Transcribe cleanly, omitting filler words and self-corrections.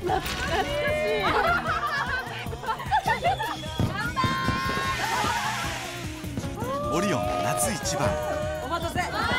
懐かしい。 オリオン夏一番。 お待たせ。